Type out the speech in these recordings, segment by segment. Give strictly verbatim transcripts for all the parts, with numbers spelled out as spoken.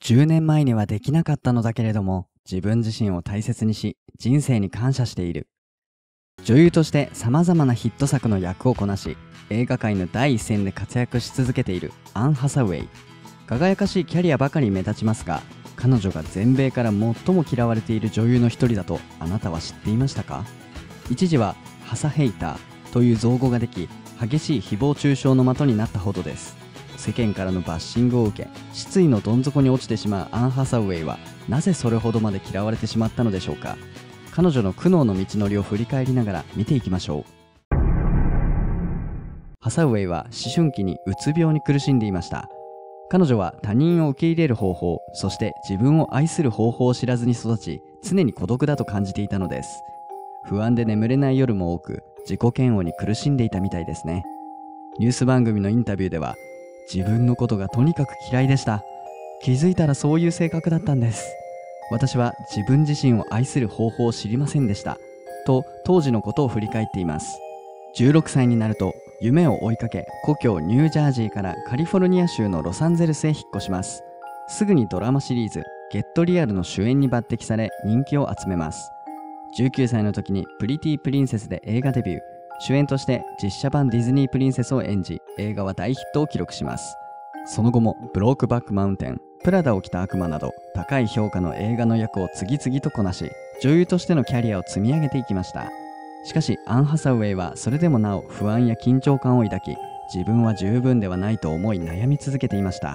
じゅうねんまえにはできなかったのだけれども、自分自身を大切にし、人生に感謝している。女優として様々なヒット作の役をこなし、映画界の第一線で活躍し続けているアン・ハサウェイ。輝かしいキャリアばかり目立ちますが、彼女が全米から最も嫌われている女優の一人だとあなたは知っていましたか？一時はハサヘイターという造語ができ、激しい誹謗中傷の的になったほどです。世間からのバッシングを受け、失意のどん底に落ちてしまうアン・ハサウェイはなぜそれほどまで嫌われてしまったのでしょうか。彼女の苦悩の道のりを振り返りながら見ていきましょう。ハサウェイは思春期にうつ病に苦しんでいました。彼女は他人を受け入れる方法、そして自分を愛する方法を知らずに育ち、常に孤独だと感じていたのです。不安で眠れない夜も多く、自己嫌悪に苦しんでいたみたいですね。ニュース番組のインタビューでは、自分のことがとにかく嫌いでした。気づいたらそういう性格だったんです。私は自分自身を愛する方法を知りませんでした。と当時のことを振り返っています。じゅうろくさいになると夢を追いかけ、故郷ニュージャージーからカリフォルニア州のロサンゼルスへ引っ越します。すぐにドラマシリーズゲットリアルの主演に抜擢され人気を集めます。じゅうきゅうさいの時にプリティプリンセスで映画デビュー。主演として実写版ディズニープリンセスを演じ、映画は大ヒットを記録します。その後もブロークバックマウンテン、プラダを着た悪魔など高い評価の映画の役を次々とこなし、女優としてのキャリアを積み上げていきました。しかしアン・ハサウェイはそれでもなお不安や緊張感を抱き、自分は十分ではないと思い悩み続けていました。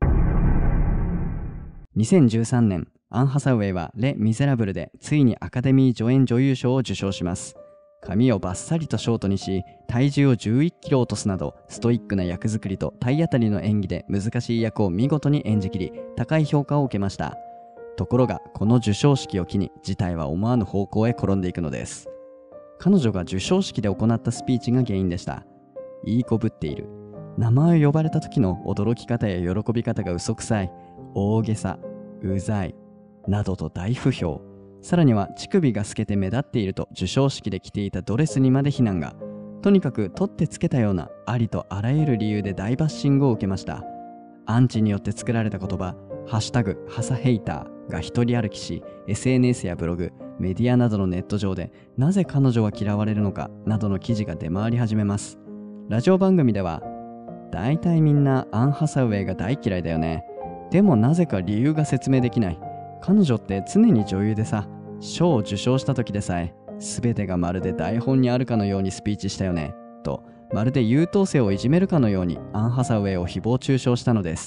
にせんじゅうさんねん、アン・ハサウェイはレ・ミゼラブルでついにアカデミー助演女優賞を受賞します。髪をバッサリとショートにし、体重をじゅういっキロ落とすなど、ストイックな役作りと体当たりの演技で難しい役を見事に演じきり、高い評価を受けました。ところが、この授賞式を機に事態は思わぬ方向へ転んでいくのです。彼女が授賞式で行ったスピーチが原因でした。いい子ぶっている。名前を呼ばれた時の驚き方や喜び方が嘘くさい。大げさ。うざい。などと大不評。さらには乳首が透けて目立っていると授賞式で着ていたドレスにまで非難が。とにかく取ってつけたようなありとあらゆる理由で大バッシングを受けました。アンチによって作られた言葉、ハッシュタグハサヘイターが一人歩きし、 エスエヌエス やブログ、メディアなどのネット上でなぜ彼女は嫌われるのかなどの記事が出回り始めます。ラジオ番組では、だいたいみんなアン・ハサウェイが大嫌いだよね。でもなぜか理由が説明できない。彼女って常に女優でさ、賞を受賞した時でさえ全てがまるで台本にあるかのようにスピーチしたよねと、まるで優等生をいじめるかのようにアン・ハサウェイを誹謗中傷したのです。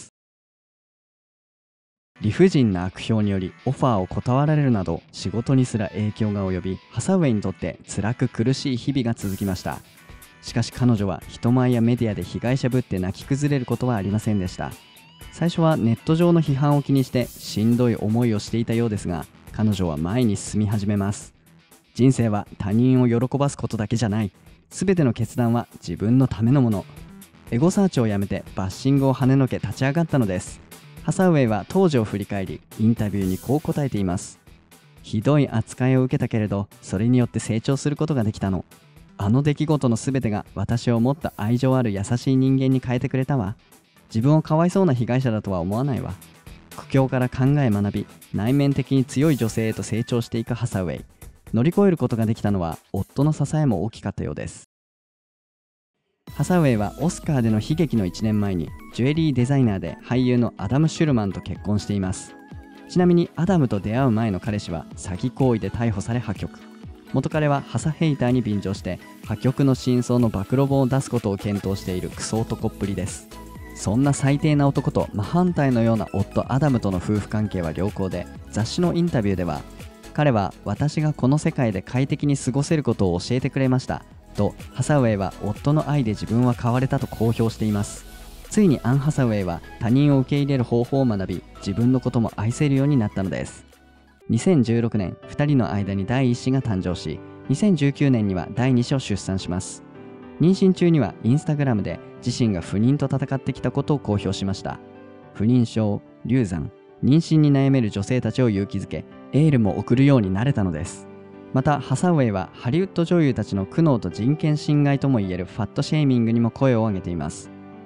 理不尽な悪評によりオファーを断られるなど仕事にすら影響が及び、ハサウェイにとって辛く苦しい日々が続きました。しかし彼女は人前やメディアで被害者ぶって泣き崩れることはありませんでした。最初はネット上の批判を気にしてしんどい思いをしていたようですが、彼女は前に進み始めます。人生は他人を喜ばすことだけじゃない。すべての決断は自分のためのもの。エゴサーチをやめてバッシングを跳ねのけ立ち上がったのです。ハサウェイは当時を振り返り、インタビューにこう答えています。ひどい扱いを受けたけれど、それによって成長することができたの。あの出来事のすべてが私をもっと愛情ある優しい人間に変えてくれたわ。自分をかわいそうな被害者だとは思わないわ。苦境から考え学び、内面的に強い女性へと成長していくハサウェイ。乗り越えることができたのは夫の支えも大きかったようです。ハサウェイはオスカーでの悲劇のいちねんまえにジュエリーデザイナーで俳優のアダム・シュルマンと結婚しています。ちなみにアダムと出会う前の彼氏は詐欺行為で逮捕され破局。元彼はハサヘイターに便乗して破局の真相の暴露本を出すことを検討しているクソ男っぷりです。そんな最低な男と真反対のような夫アダムとの夫婦関係は良好で、雑誌のインタビューでは、彼は私がこの世界で快適に過ごせることを教えてくれましたと、ハサウェイは夫の愛で自分は変われたと公表しています。ついにアン・ハサウェイは他人を受け入れる方法を学び、自分のことも愛せるようになったのです。にせんじゅうろくねん、ふたりの間に第一子が誕生し、にせんじゅうきゅうねんには第二子を出産します。妊娠中にはインスタグラムで自身が不妊と戦ってきたことを公表しました。不妊症、流産、妊娠に悩める女性たちを勇気づけ、エールも送るようになれたのです。またハサウェイはハリウッド女優たちの苦悩と人権侵害ともいえるファットシェーミングにも声を上げています。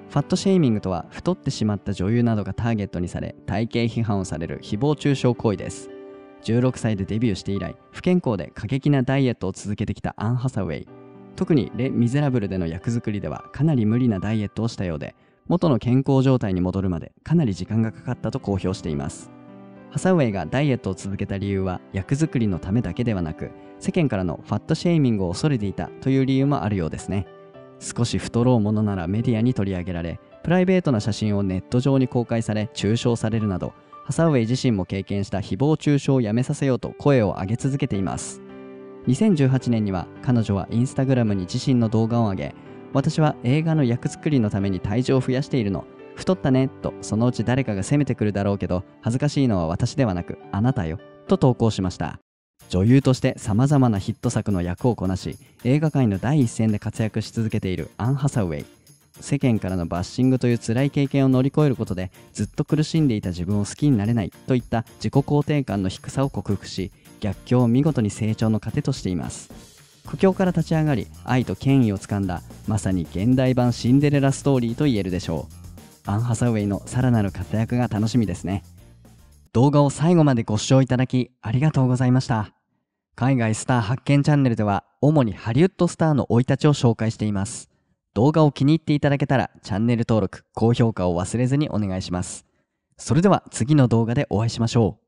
ファットシェイミングとは、太ってしまった女優などがターゲットにされ体型批判をされる誹謗中傷行為です。じゅうろくさいでデビューして以来、不健康で過激なダイエットを続けてきたアン・ハサウェイ。特にレ・ミゼラブルでの役作りではかなり無理なダイエットをしたようで、元の健康状態に戻るまでかなり時間がかかったと公表しています。ハサウェイがダイエットを続けた理由は役作りのためだけではなく、世間からのファットシェイミングを恐れていたという理由もあるようですね。少し太ろうものならメディアに取り上げられ、プライベートな写真をネット上に公開され中傷されるなど、ハサウェイ自身も経験した誹謗中傷をやめさせようと声を上げ続けています。にせんじゅうはちねんには彼女はインスタグラムに自身の動画を上げ、私は映画の役作りのために体重を増やしているの、太ったねと、そのうち誰かが責めてくるだろうけど恥ずかしいのは私ではなくあなたよと投稿しました。女優としてさまざまなヒット作の役をこなし、映画界の第一線で活躍し続けているアン・ハサウェイ。世間からのバッシングという辛い経験を乗り越えることで、ずっと苦しんでいた自分を好きになれないといった自己肯定感の低さを克服し、逆境を見事に成長の糧としています。苦境から立ち上がり、愛と権威をつかんだ、まさに現代版シンデレラストーリーと言えるでしょう。アン・ハサウェイのさらなる活躍が楽しみですね。動画を最後までご視聴いただきありがとうございました。海外スター発見チャンネルでは、主にハリウッドスターの生い立ちを紹介しています。動画を気に入っていただけたら、チャンネル登録、高評価を忘れずにお願いします。それでは次の動画でお会いしましょう。